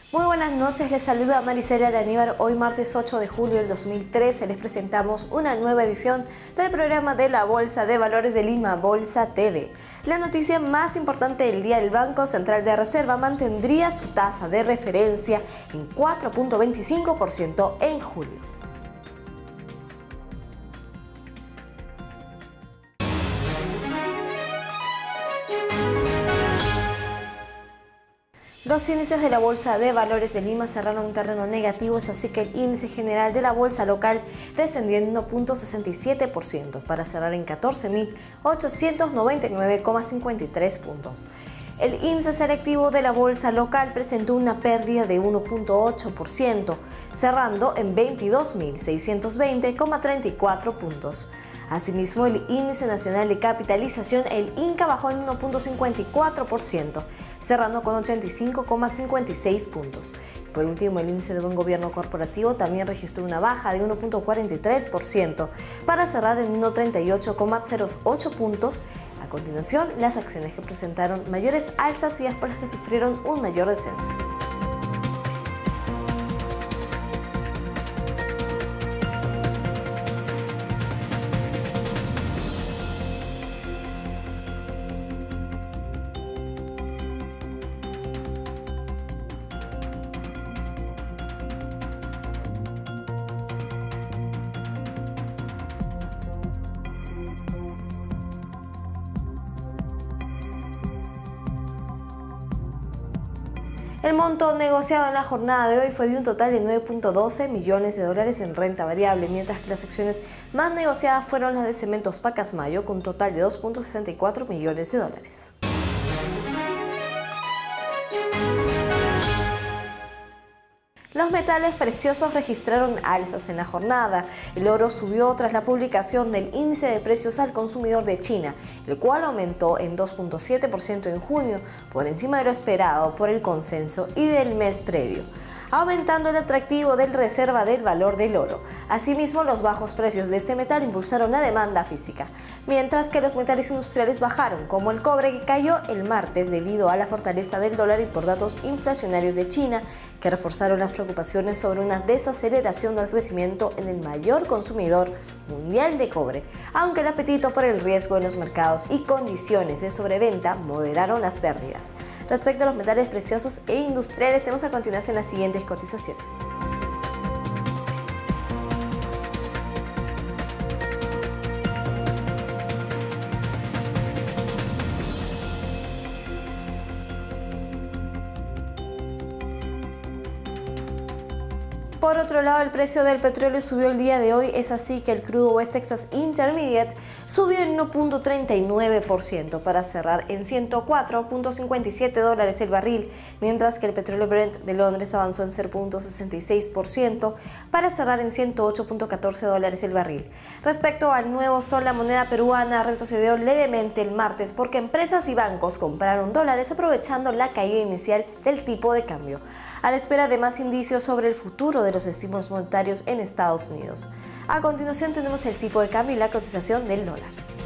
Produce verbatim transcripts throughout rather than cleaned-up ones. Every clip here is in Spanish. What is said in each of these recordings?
Muy buenas noches, les saluda Maricela Lanívar. Hoy martes ocho de julio del dos mil trece les presentamos una nueva edición del programa de la Bolsa de Valores de Lima, Bolsa T V. La noticia más importante del día: el Banco Central de Reserva mantendría su tasa de referencia en cuatro punto veinticinco por ciento en julio. Los índices de la Bolsa de Valores de Lima cerraron en terreno negativo, es así que el índice general de la bolsa local descendió en uno punto sesenta y siete por ciento para cerrar en catorce mil ochocientos noventa y nueve coma cincuenta y tres puntos. El índice selectivo de la bolsa local presentó una pérdida de uno punto ocho por ciento, cerrando en veintidós mil seiscientos veinte coma treinta y cuatro puntos. Asimismo, el índice nacional de capitalización, el INCA, bajó en uno punto cincuenta y cuatro por ciento, cerrando con ochenta y cinco coma cincuenta y seis puntos. Por último, el índice de buen gobierno corporativo también registró una baja de uno punto cuarenta y tres por ciento para cerrar en uno punto treinta y ocho coma cero ocho puntos. A continuación, las acciones que presentaron mayores alzas y las por las que sufrieron un mayor descenso. El monto negociado en la jornada de hoy fue de un total de nueve punto doce millones de dólares en renta variable, mientras que las acciones más negociadas fueron las de Cementos Pacasmayo, con un total de dos punto sesenta y cuatro millones de dólares. Los metales preciosos registraron alzas en la jornada. El oro subió tras la publicación del índice de precios al consumidor de China, el cual aumentó en dos punto siete por ciento en junio, por encima de lo esperado por el consenso y del mes previo, aumentando el atractivo del reserva del valor del oro. Asimismo, los bajos precios de este metal impulsaron la demanda física, mientras que los metales industriales bajaron, como el cobre, que cayó el martes debido a la fortaleza del dólar y por datos inflacionarios de China, que reforzaron las preocupaciones sobre una desaceleración del crecimiento en el mayor consumidor mundial de cobre, aunque el apetito por el riesgo en los mercados y condiciones de sobreventa moderaron las pérdidas. Respecto a los metales preciosos e industriales, tenemos a continuación las siguientes cotizaciones. Por otro lado, el precio del petróleo subió el día de hoy, es así que el crudo West Texas Intermediate subió en uno punto treinta y nueve por ciento para cerrar en ciento cuatro punto cincuenta y siete dólares el barril, mientras que el petróleo Brent de Londres avanzó en cero punto sesenta y seis por ciento para cerrar en ciento ocho punto catorce dólares el barril. Respecto al nuevo sol, la moneda peruana retrocedió levemente el martes porque empresas y bancos compraron dólares aprovechando la caída inicial del tipo de cambio, a la espera de más indicios sobre el futuro de los estímulos monetarios en Estados Unidos. A continuación tenemos el tipo de cambio y la cotización del dólar.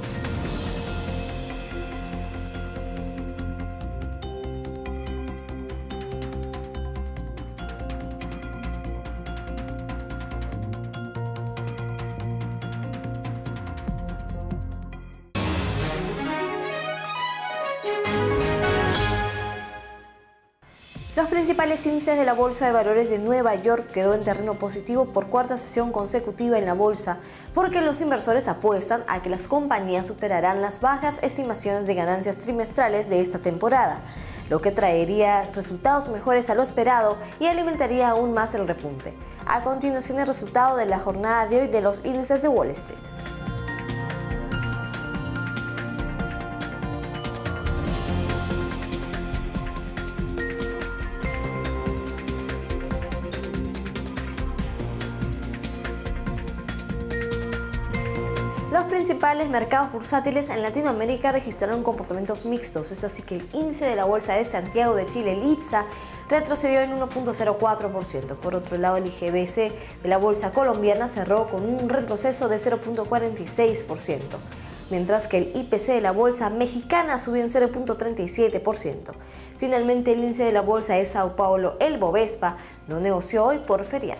Los principales índices de la Bolsa de Valores de Nueva York quedó en terreno positivo por cuarta sesión consecutiva en la bolsa, porque los inversores apuestan a que las compañías superarán las bajas estimaciones de ganancias trimestrales de esta temporada, lo que traería resultados mejores a lo esperado y alimentaría aún más el repunte. A continuación, el resultado de la jornada de hoy de los índices de Wall Street. Los principales mercados bursátiles en Latinoamérica registraron comportamientos mixtos, es así que el índice de la Bolsa de Santiago de Chile, el IPSA, retrocedió en uno punto cero cuatro por ciento. Por otro lado, el I G B C de la Bolsa colombiana cerró con un retroceso de cero punto cuarenta y seis por ciento. mientras que el I P C de la bolsa mexicana subió en cero punto treinta y siete por ciento. Finalmente, el índice de la bolsa de Sao Paulo, el Bovespa, no negoció hoy por feriado.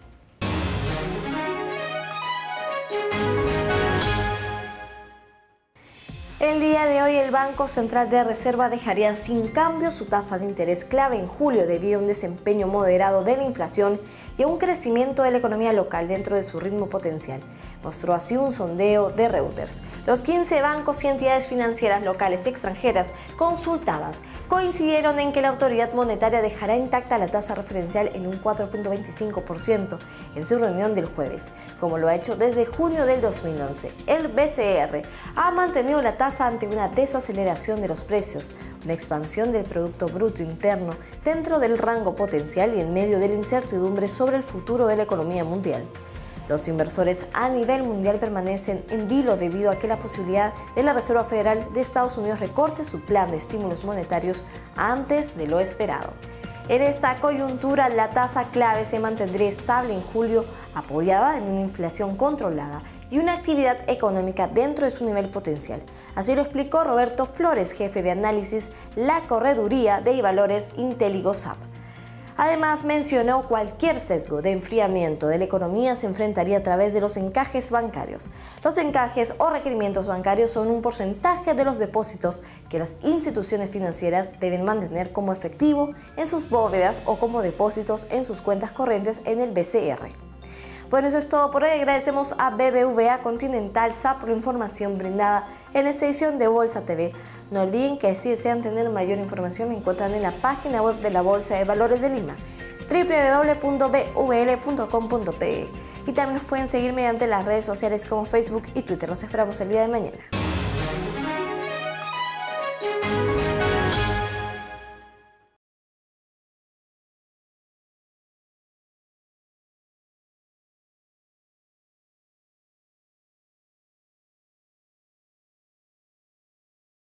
El día de hoy el Banco Central de Reserva dejaría sin cambio su tasa de interés clave en julio debido a un desempeño moderado de la inflación y a un crecimiento de la economía local dentro de su ritmo potencial, mostró así un sondeo de Reuters. Los quince bancos y entidades financieras locales y extranjeras consultadas coincidieron en que la autoridad monetaria dejará intacta la tasa referencial en un cuatro punto veinticinco por ciento en su reunión del jueves, como lo ha hecho desde junio del dos mil once. El B C R ha mantenido la tasa ante una desaceleración de los precios, una expansión del Producto Bruto Interno dentro del rango potencial y en medio de la incertidumbre sobre el futuro de la economía mundial. Los inversores a nivel mundial permanecen en vilo debido a que la posibilidad de la Reserva Federal de Estados Unidos recorte su plan de estímulos monetarios antes de lo esperado. En esta coyuntura, la tasa clave se mantendría estable en julio, apoyada en una inflación controlada y una actividad económica dentro de su nivel potencial. Así lo explicó Roberto Flores, jefe de análisis, la correduría de valores IntelliGoSap. Además, mencionó cualquier sesgo de enfriamiento de la economía se enfrentaría a través de los encajes bancarios. Los encajes o requerimientos bancarios son un porcentaje de los depósitos que las instituciones financieras deben mantener como efectivo en sus bóvedas o como depósitos en sus cuentas corrientes en el B C R. Bueno, eso es todo por hoy. Agradecemos a B B V A Continental S A por la información brindada en esta edición de Bolsa T V. No olviden que si desean tener mayor información me encuentran en la página web de la Bolsa de Valores de Lima, doble u doble u doble u punto b v l punto com punto p e, y también nos pueden seguir mediante las redes sociales como Facebook y Twitter. Nos esperamos el día de mañana.